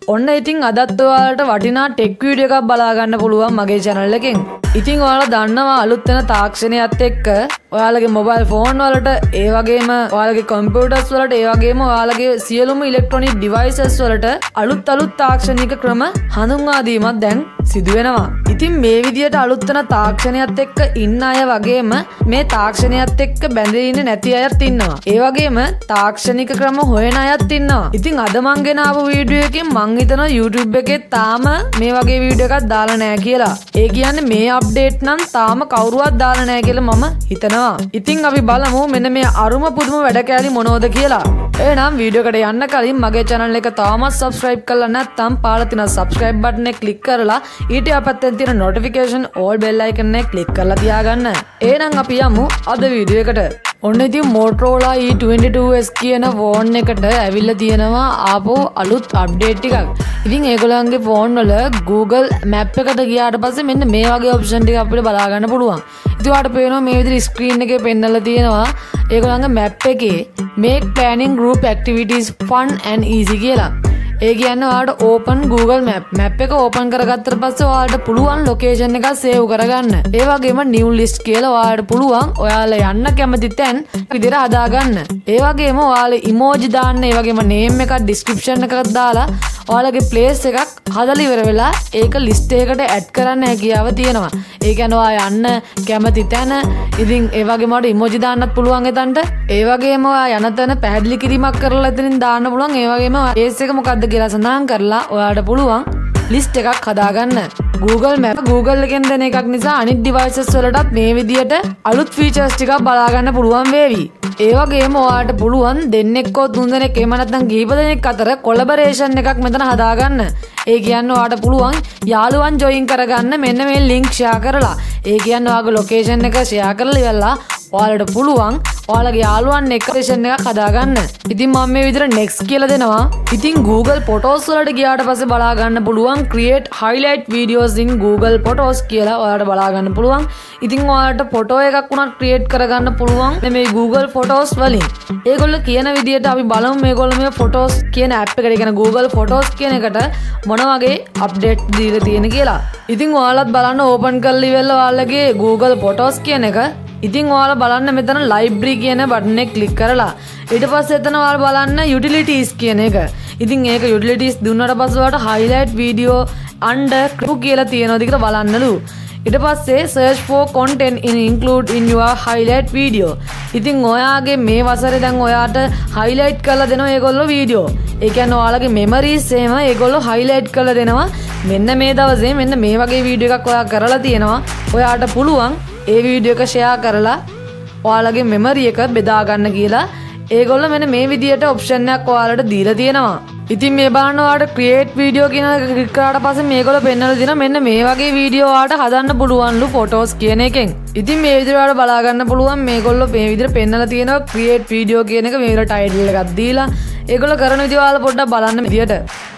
ඔන්න ඉතින් අදත් ඔයාලට වටිනා ටෙක් වීඩියෝ එකක් බලා ගන්න පුළුවන් මගේ channel එකෙන්. ඉතින් ඔයාලා දන්නවා අලුත් වෙන තාක්ෂණයත් එක්ක ඔයාලගේ මොබයිල් ෆෝන් වලට ඒ වගේම ඔයාලගේ කම්පියුටර්ස් වලට ඒ වගේම ඔයාලගේ සියලුම ඉලෙක්ට්‍රොනික ඩිවයිසස් වලට අලුත් තාක්ෂණික ක්‍රම හඳුන්වා දීමක් දැන් සිදු වෙනවා. ඉතින් මේ විදියට අලුත් වෙන තාක්ෂණයත් එක්ක ඉන්න අය වගේම මේ තාක්ෂණයත් එක්ක බැඳී ඉන්නේ නැති අයත් ඉන්නවා. ඒ වගේම තාක්ෂණික ක්‍රම හොයන අයත් ඉන්නවා. ඉතින් අද මං ගෙන ආපු වීඩියෝ එකෙන් මං හිතනවා YouTube එකේ තාම මේ වගේ වීඩියෝ එකක් දාලා නැහැ කියලා. ඒ කියන්නේ මේ අප්ඩේට් නම් තාම කවුරුවත් දාලා නැහැ කියලා මම හිතනවා. ඉතින් අපි බලමු මෙන්න මේ අරුම පුදුම වැඩ කෑලි මොනවද කියලා. එහෙනම් වීඩියෝ එකට යන්න කලින් මගේ channel එක තාමත් subscribe කරලා නැත්නම් පාළ තියෙන subscribe button එක click කරලා ඊට යපත්තෙන් තියෙන notification all bell icon එක click කරලා තියාගන්න. එහෙනම් අපි යමු අද වීඩියෝ එකට. ඔන්න ඉතින් Motorola E22s කියන ෆෝන් එකට ඇවිල්ලා තියෙනවා ආපහු අලුත් අප්ඩේට් එකක්. ඉතින් ඒගොල්ලන්ගේ ෆෝන් වල Google Map එකට ගියාට පස්සේ මෙන්න මේ වගේ ඔප්ෂන් ටික අපිට බලා ගන්න පුළුවන්. ඉතින් ඔයාලට පේනවා මේ විදිහට ස්ක්‍රීන් එකේ පෙන්නලා තියෙනවා ඒගොල්ලන්ගේ map එකේ make planning group activities fun and easy කියලා. ඒ කියන්නේ ඔයාලට open Google Map එක open කරගත්තට පස්සේ ඔයාලට පුළුවන් location එක save කරගන්න. ඒ වගේම new list කියලා ඔයාලට පුළුවන් ඔයාලා යන්න කැමති තැන් විදිහට හදාගන්න. ඒ වගේම ඔයාලා emoji දාන්න, ඒ වගේම name එකක් description එකක් දාලා ඔයාලගේ place එකක් හදලා ඉවර වෙලා ඒක list එකකට add කරන්න හැකියාව තියෙනවා. ඒ කියන්නේ ඔයා යන්න කැමති තැන ඉතින් ඒ වගේම ඔයාලට emoji දාන්නත් පුළුවන් එතනට. ඒ වගේම ඔයා යන තැන පැහැදිලි කිරීමක් කරලා එතනින් දාන්න පුළුවන්. ඒ වගේම place එක මොකද්ද කියලා සඳහන් කරලා ඔයාලට පුළුවන් ලිස්ට් එකක් හදාගන්න. Google Map Google එකෙන් දෙන එකක් නිසා අනිත් devices වලටත් මේ විදියට අලුත් features ටිකක් බලා ගන්න පුළුවන් වේවි. ඒ වගේම ඔයාලට පුළුවන් දෙන්නෙක්ව තුන් දෙනෙක් එහෙම නැත්නම් කීප දෙනෙක් අතර collaboration එකක් මෙතන හදාගන්න. ඒ කියන්නේ ඔයාලට පුළුවන් යාළුවන් join කරගන්න මෙන්න මේ link share කරලා. ඒ කියන්නේ ඔයාගේ location එක share කරලා ඉවරලා ඔයාලට පුළුවන් ඔයාලගේ යාළුවන් එක්ක session එකක් හදාගන්න. ඉතින් මම මේ විදිහට next කියලා දෙනවා. ඉතින් Google Photos වලට ගියාට පස්සේ බලා ගන්න පුළුවන් create highlight videos in Google Photos කියලා ඔයාලට බලා ගන්න පුළුවන්. ඉතින් ඔයාලට photo එකක් උනත් create කරගන්න පුළුවන් මේ Google Photos වලින්. ඒගොල්ලෝ කියන විදිහට අපි බලමු මේගොල්ලෝ මේ Photos කියන app එකට කියන Google Photos කියන එකට මොන වගේ update දීලා තියෙන කියලා. ඉතින් ඔයාලත් බලන්න open කරලා ඉවරලා ඔයාලගේ Google Photos කියන එක. ඉතින් ඔයාලා බලන්න මෙතන library කියන බටන් එක click කරලා ඊට පස්සේ එතන ඔයාලා බලන්න utilities කියන එක. ඉතින් ඒක utilities දුන්නාට පස්සේ ඔයාලට highlight video under කියලා තියෙනවද කියලා බලන්නලු. ඊට පස්සේ search for content include in your highlight video. ඉතින් ඔයාගේ මේ වසරේ දැන් ඔයාට highlight කරලා දෙනවා ඒගොල්ලෝ වීඩියෝ. ඒ කියන්නේ ඔයාලගේ memories එහෙම ඒගොල්ලෝ highlight කරලා දෙනවා. මෙන්න මේ දවසේ මෙන්න මේ වගේ වීඩියෝ එකක් ඔයා කරලා තියෙනවා. ඔයාට පුළුවන් ඒ වීඩියෝ එක share කරලා ඔයාලගේ memory එක බෙදා ගන්න කියලා ඒගොල්ලෝ මෙන්න මේ විදියට option එකක් ඔයාලට දීලා තියෙනවා. ඉතින් මේ බලන්න ඔයාලට create video කියන එක ක්ලික් කරාට පස්සේ මේගොල්ලෝ පෙන්නලා දෙනවා මෙන්න මේ වගේ වීඩියෝ ඔයාලට හදන්න පුළුවන්ලු photos කියන එකෙන්. ඉතින් මේ විදිහට ඔයාලට බලා ගන්න පුළුවන් මේගොල්ලෝ මේ විදිහට පෙන්නලා තියෙනවා create video කියන එක මේ විදිහට title එකක් දීලා ඒගොල්ලෝ කරන විදිහ ඔයාලා පොඩ්ඩක් බලන්න විදියට.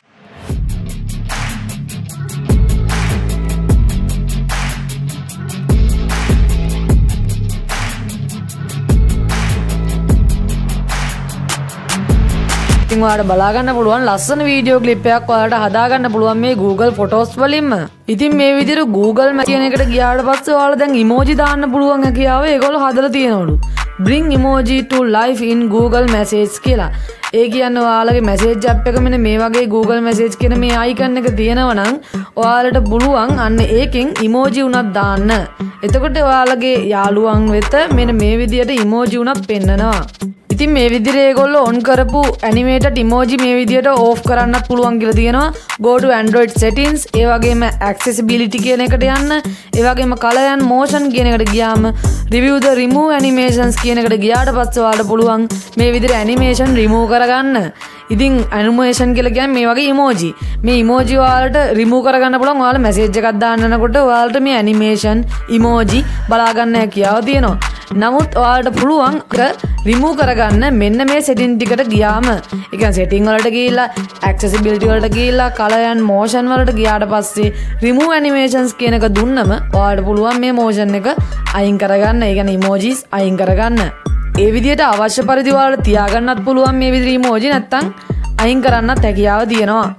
ඔයාලට බලා ගන්න පුළුවන් ලස්සන වීඩියෝ ක්ලිප් එකක් ඔයාලට හදා ගන්න පුළුවන් මේ Google Photos වලින්ම. ඉතින් මේ විදිහට Google Map කියන එකට ගියාට පස්සේ ඔයාලා දැන් emoji දාන්න පුළුවන් හැකියාව ඒගොල්ලෝ හදලා තියෙනවලු. Bring emoji to life in Google Message කියලා. ඒ කියන්නේ ඔයාලගේ message app එක මෙන්න මේ වගේ Google Message කියන මේ icon එක තියෙනවා නම් ඔයාලට පුළුවන් අන්න ඒකෙන් emoji උනක් දාන්න. එතකොට ඔයාලගේ යාළුවන් වෙත මෙන්න මේ විදිහට emoji උනක් පෙන්නනවා. ඉතින් මේ විදිහට ඒගොල්ලෝ on කරපු animated emoji මේ විදිහට off කරන්නත් පුළුවන් කියලා තියෙනවා. Go to Android settings, ඒ වගේම accessibility කියන එකට යන්න, ඒ වගේම color and motion කියන එකට ගියාම review the remove animations කියන එකට ගියාට පස්සේ ඔයාලට පුළුවන් මේ විදිහට animation remove කරගන්න. ඉතින් animation කියලා කියන්නේ මේ වගේ emoji. මේ emoji ඔයාලට remove කරගන්න පුළුවන්. ඔයාලා message එකක් දාන්න යනකොට ඔයාලට මේ animation emoji බලා ගන්න හැකියාව තියෙනවා. නමුත් ඔයාලට පුළුවන් remove කරගන්න මෙන්න මේ setting ටිකට ගියාම ඒ කියන්නේ setting වලට ගිහිල්ලා accessibility වලට ගිහිල්ලා color and motion වලට ගියාට පස්සේ remove animations කියන එක දුන්නම ඔයාලට පුළුවන් මේ motion එක අයින් කරගන්න. ඒ කියන්නේ emojis අයින් කරගන්න. ඒ විදිහට අවශ්‍ය පරිදි ඔයාලට තියාගන්නත් පුළුවන් මේ විදිහට emoji නැත්තම් අයින් කරන්නත් හැකියාව තියෙනවා.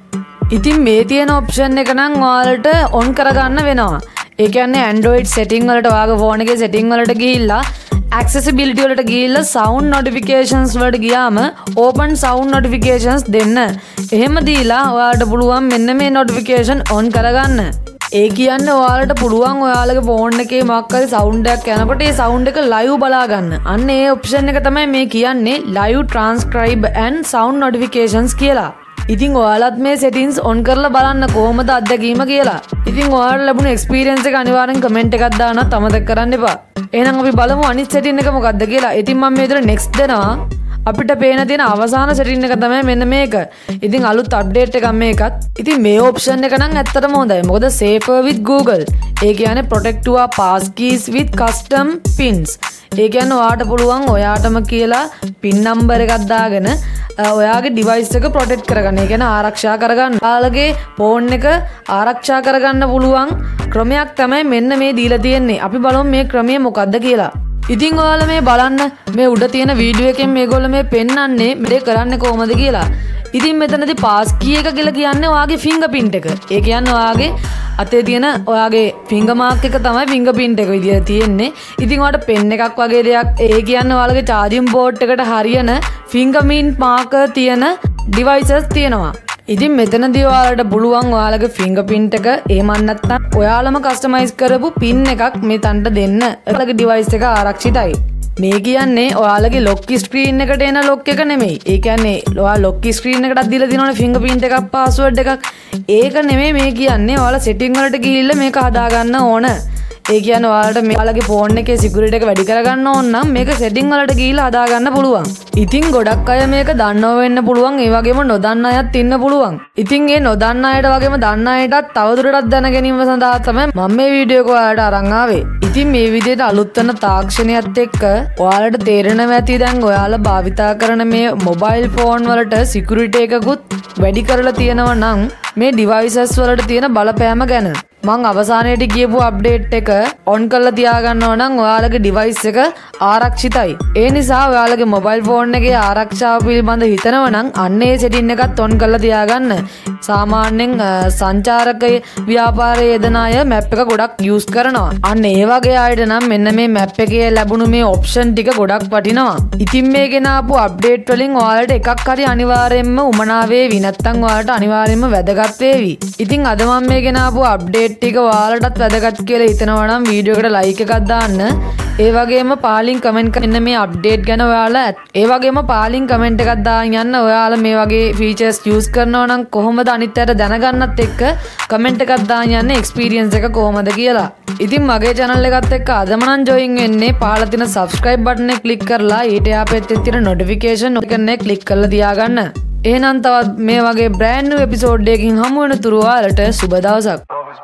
ඉතින් මේ තියෙන ඔප්ෂන් එක නම් ඔයාලට ඔන් කරගන්න වෙනවා. ඒ කියන්නේ Android setting වලට ඔයාගේ ෆෝන් එකේ setting වලට ගිහිල්ලා accessibility වලට ගිහිල්ලා sound notifications වලට ගියාම open sound notifications දෙන්න. එහෙම දීලා ඔයාලට පුළුවන් මෙන්න මේ notification on කරගන්න. ඒ කියන්නේ ඔයාලට පුළුවන් ඔයාලගේ ෆෝන් එකේ මොකක් හරි sound එකක් යනකොට ඒ sound එක live බලා ගන්න. අන්න ඒ option එක තමයි මේ කියන්නේ live transcribe and sound notifications කියලා. ඉතින් ඔයාලත් මේ settings on කරලා බලන්න කොහොමද අත්දැකීම කියලා. ඉතින් ඔයාලට ලැබුණු experience එක අනිවාර්යෙන් comment එකක් දාන්නත් අමතක කරන්න එපා. එහෙනම් අපි බලමු අනිත් setting එක මොකක්ද කියලා. ඉතින් මම මේ විතර next දෙනවා. අපිට පේන තියෙන අවසාන setting එක තමයි මෙන්න මේක. ඉතින් අලුත් update එකක් මේකත්. ඉතින් මේ option එක නම් ඇත්තටම හොඳයි. මොකද safer with Google. ඒ කියන්නේ protect your passkeys with custom pins. ඒ කියන්නේ ඔයාට පුළුවන් ඔයාටම කියලා pin number එකක් දාගෙන ඔයාගේ device එක protect කරගන්න. ඒ කියන්නේ ආරක්ෂා කරගන්න. ඔයාලගේ phone එක ආරක්ෂා කරගන්න පුළුවන් ක්‍රමයක් තමයි මෙන්න මේ දීලා තියෙන්නේ. අපි බලමු මේ ක්‍රමය මොකක්ද කියලා. ඉතින් ඔයාලා මේ බලන්න මේ උඩ තියෙන වීඩියෝ එකෙන් මේගොල්ලෝ මේ පෙන්වන්නේ මේ කරන්නේ කොහොමද කියලා. ඉතින් මෙතනදී pass key එක කියලා කියන්නේ ඔයාගේ fingerprint එක. ඒ කියන්නේ ඔයාගේ අතේ තියෙන ඔයාගේ finger mark එක තමයි fingerprint එක විදියට තියෙන්නේ. ඉතින් ඔයාලට pen එකක් වගේ දෙයක් ඒ කියන්නේ ඔයාලගේ charging port එකට හරියන fingerprint marker තියෙන devices තියෙනවා. ඉතින් මෙතනදී ඔයාලට පුළුවන් ඔයාලගේ fingerprint එක එහෙම නැත්නම් ඔයාලම customize කරපු pin එකක් මේ තන්ට දෙන්න. ඔයාලගේ device එක ආරක්ෂිතයි. මේ කියන්නේ ඔයාලගේ lock screen එකට එන lock එක නෙමෙයි. ඒ කියන්නේ ඔයාලා lock screen එකටත් දීලා තියෙනවනේ fingerprint එකක් password එකක්. ඒක නෙමෙයි මේ කියන්නේ ඔයාලා setting වලට ගිහිල්ලා මේක හදාගන්න ඕන. ඒ කියන්නේ ඔයාලට ඔයාලගේ ෆෝන් එකේ security එක වැඩි කරගන්න ඕන නම් මේක setting වලට ගිහිල්ලා හදාගන්න පුළුවන්. ඉතින් ගොඩක් අය මේක දන්නව වෙන්න පුළුවන්. ඒ වගේම නොදන්න අයත් ඉන්න පුළුවන්. ඉතින් ඒ නොදන්න අයට වගේම දන්න අයටත් තවදුරටත් දැන ගැනීම සඳහා තමයි මම මේ වීඩියෝ එක ඔයාලට අරන් ආවේ. ඉතින් මේ විදිහට අලුත් වෙන තාක්ෂණයත් එක්ක ඔයාලට තේරෙනවා ඇති දැන් ඔයාලා භාවිතා කරන මේ mobile phone වලට security එකකුත් වැඩි කරලා තියෙනවා නම් මේ devices වලට තියෙන බලපෑම ගැන මං අවසානයේට කියපු අප්ඩේට් එක ඔන් කරලා තියාගන්නවා නම් ඔයාලගේ device එක ආරක්ෂිතයි. ඒ නිසා ඔයාලගේ mobile phone එකේ ආරක්ෂාව පිළිබඳ හිතනවා නම් අන්න ඒ setting එකත් ඔන් කරලා තියාගන්න. සාමාන්‍යයෙන් සංචාරක ව්‍යාපාරයේ යෙදෙන අය map එක ගොඩක් use කරනවා. අන්න ඒ වගේ අයට නම් මෙන්න මේ map එකේ ලැබුණු මේ option ටික ගොඩක් වටිනවා. ඉතින් මේ ගෙන ආපු අප්ඩේට් වලින් ඔයාලට එකක් හරි අනිවාර්යයෙන්ම උමනා වේවි. නැත්නම් ඔයාලට අනිවාර්යයෙන්ම වැදගත් වේවි. ඉතින් අද මම මේ ගෙන ආපු අප්ඩේට් ටික ඔයාලටත් වැදගත් කියලා හිතනවා නම් වීඩියෝ එකට ලයික් එකක් දාන්න. ඒ වගේම පාලින් කමෙන්ට් කරන්න මේ අප්ඩේට් ගැන ඔයාලා ඒ වගේම පාලින් කමෙන්ට් එකක් දාන්න යන්න. ඔයාලා මේ වගේ ෆීචර්ස් යූස් කරනවා නම් කොහොමද අනිත් අයට දැනගන්නත් එක්ක කමෙන්ට් එකක් දාන්න යන්න එක්ස්පීරියන්ස් එක කොහොමද කියලා. ඉතින් මගේ channel එකත් එක්ක අදම නම් join වෙන්නේ පහළ තියෙන subscribe button එක click කරලා ඊට එහා පැත්තේ තියෙන notification එකන click කරලා තියාගන්න. එහෙනම් තවත් මේ වගේ brand new episode එකකින් හමු වෙන තුරු ඔයාලට සුබ දවසක්.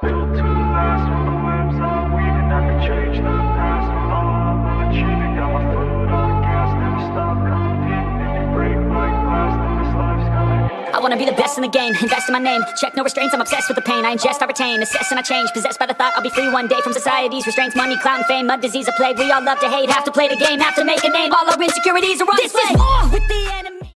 I wanna be the best in the game, invest in my name. Check no restraints, I'm obsessed with the pain. I ingest, I retain, assess and I change. Possessed by the thought I'll be free one day from society's restraints. Money, clout, fame, mud, disease, a plague. We all love to hate, have to play the game, have to make a name. All our insecurities are on display. This is war with the enemy.